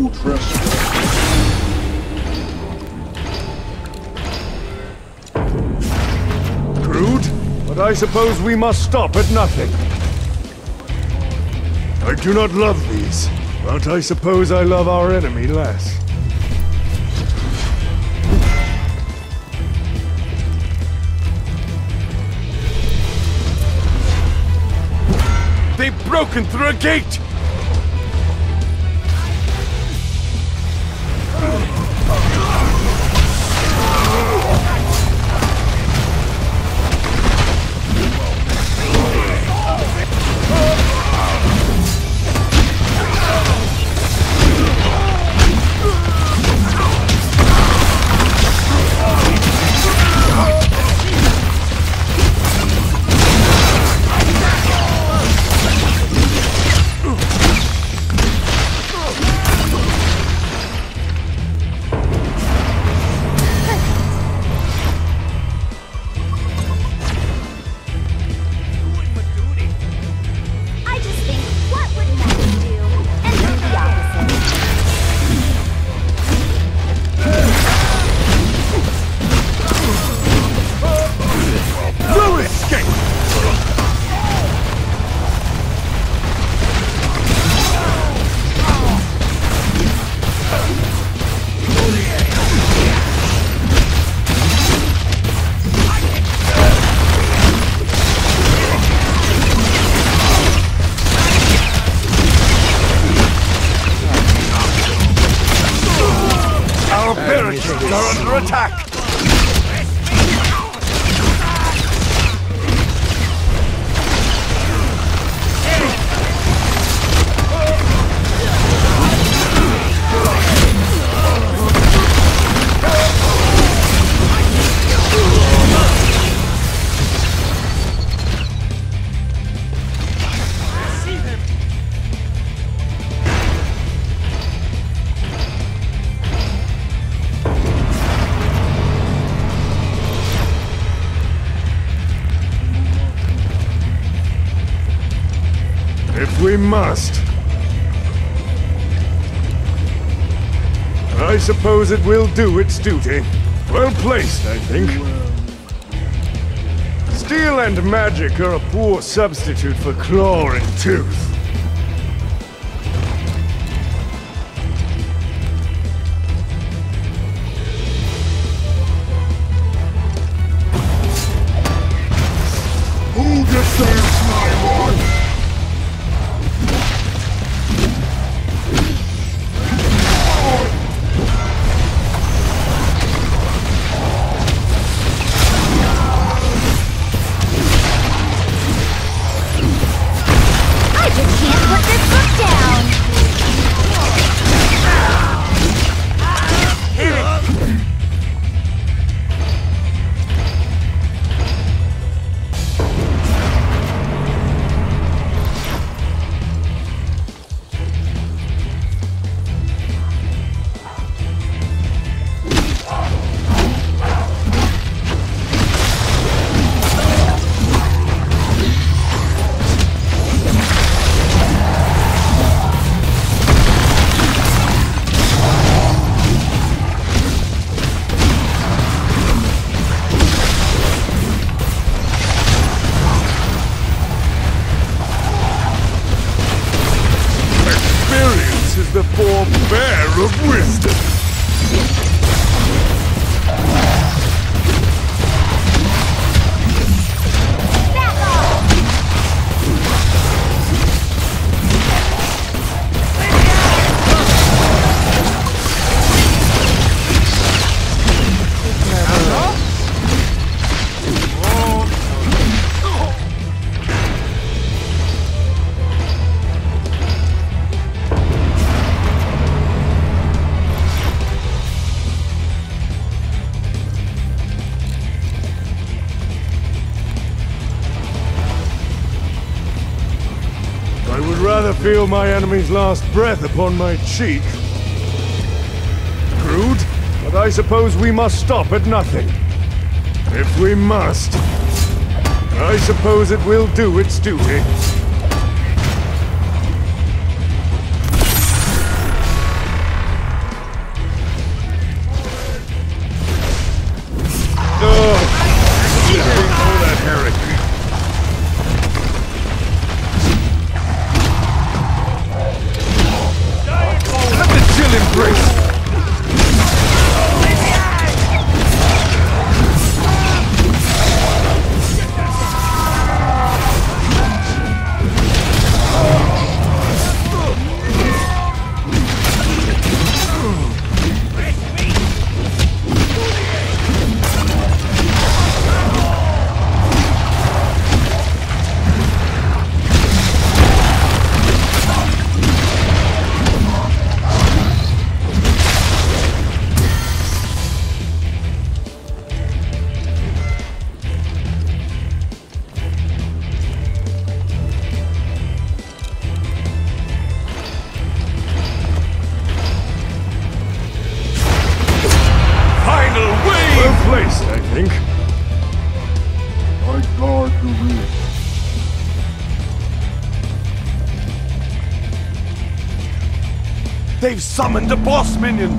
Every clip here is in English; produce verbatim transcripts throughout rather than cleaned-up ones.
trespass. Crude, but I suppose we must stop at nothing. I do not love these, but I suppose I love our enemy less. They've broken through a gate! Barricades are under attack! If we must. I suppose it will do its duty. Well placed, I think. Steel and magic are a poor substitute for claw and tooth. Who deserves my life? The forebear of wisdom. I would rather feel my enemy's last breath upon my cheek. Crude, but I suppose we must stop at nothing. If we must, I suppose it will do its duty. All that heresy. Let the chill embrace! Well placed, I think. I guard the rear. They've summoned a boss minion!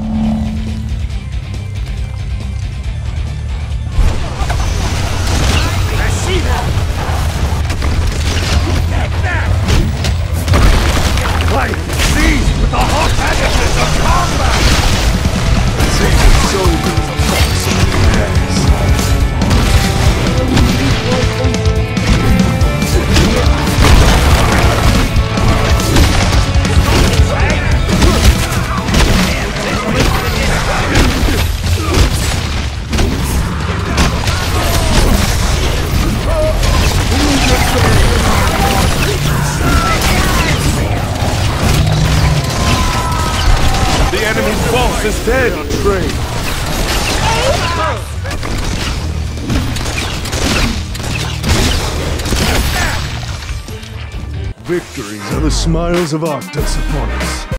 Like, seized with the hot agonies of combat! Satan's soldiers are box of gas. The enemy's boss is dead! Trade. Victories are the smiles of Arctus upon us.